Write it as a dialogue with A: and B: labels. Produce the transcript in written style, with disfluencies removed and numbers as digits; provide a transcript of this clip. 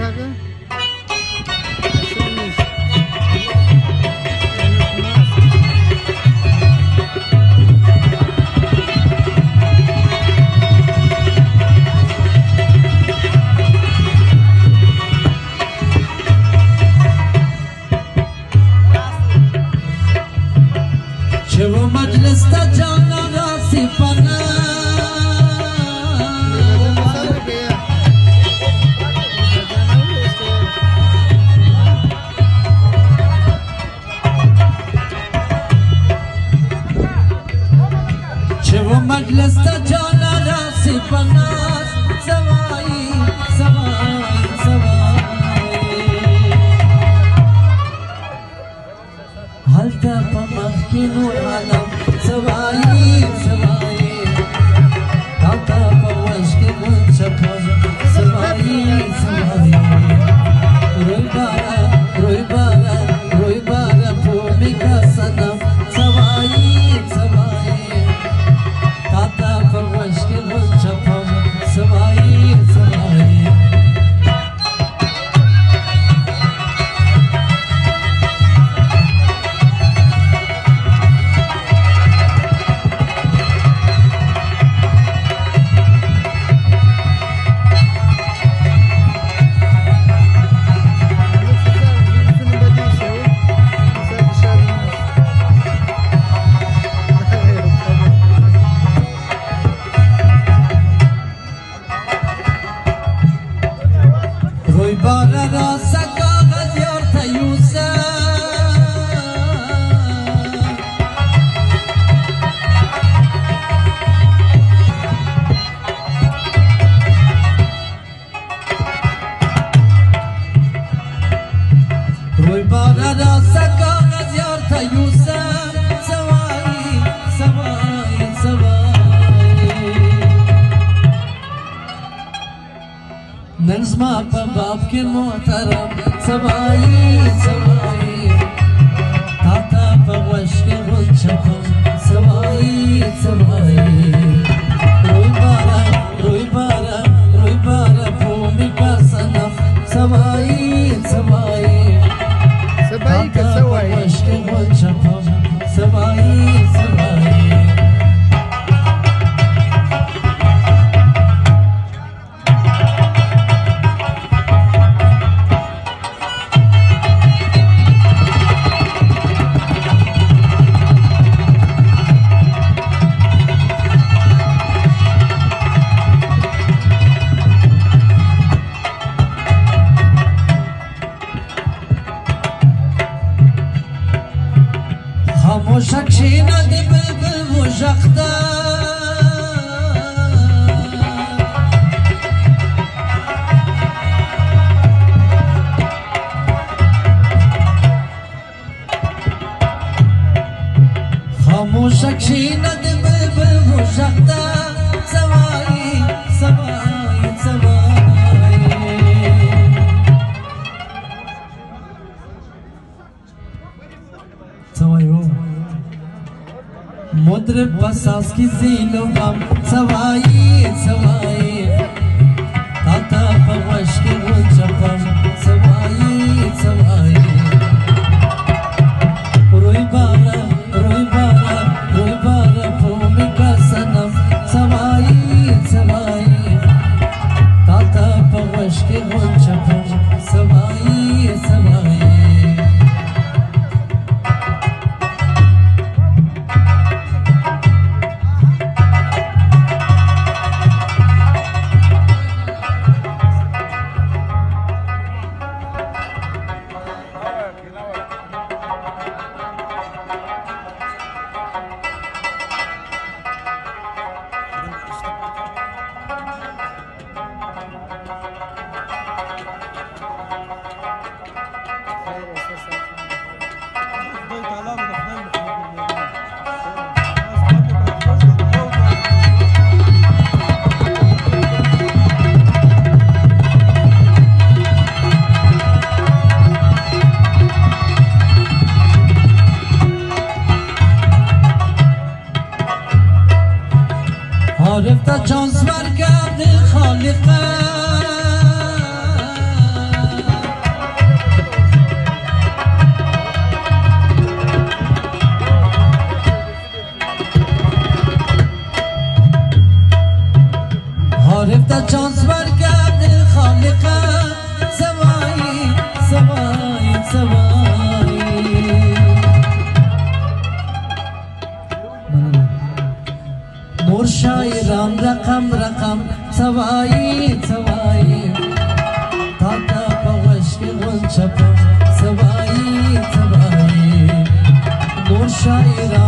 A: کرده؟
B: مجلس تا جانا راسی پنا چه و مجلس تا جانا راسی پنا سوایی سوایی سوایی حال تا پمخینو عالم سوایی سوایی تاتا پوش که منچه پوش سوایی سوایی روی بارا پومی که سنم سوایی سوایی تاتا پوش که منچه پوش سوایی سوایی نظمة باب كل محترم سبايي سبايي تاتا بوش كل شكم سبايي سبايي روي بارا بومي كاسنف سبايي سبايي
A: سبايي كسواي
B: بوش كل شكم سبايي سبايي خاموشک شینا دی بلبل مجخدا خاموشک شینا دی بلبل مجخدا سوایی سوایی سوایی سوایی مدرب بساس کی زیلو بام سوایی سوایی تاتا پوش کی روچپم سوایی سوایی روی بارا پومی کا سنم سوایی سوایی تاتا پوش کی روچپم سوایی سوایی عارف تا چانس برگرد خالقه سوایی سوایی تاتا پوشک غنچه پا سوایی سوایی نور شاعران